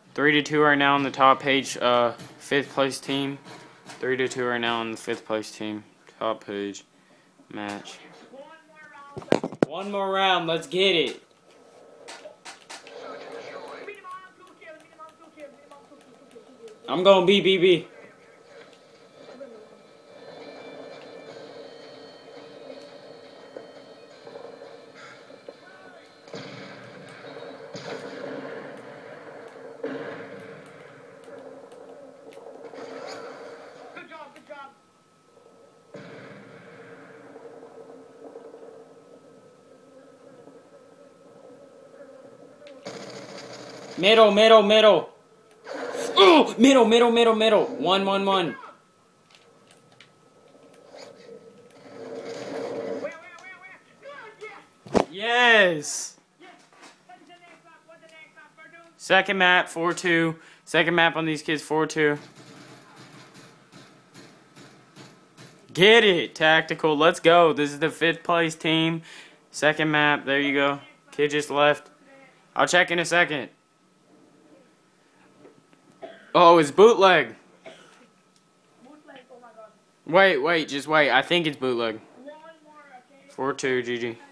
3-2 right now on the top page. 5th place team. 3-2 right now on the 5th place team. Top page match. One more round. Let's get it. I'm going B. Middle. Oh, middle. 1-1-1. Yes. Second map, 4-2. Second map on these kids, 4-2. Get it, tactical. Let's go. This is the 5th place team. Second map. There you go. Kid just left. I'll check in a second. Oh, it's bootleg. Wait, just wait. I think it's bootleg. 4-2, GG.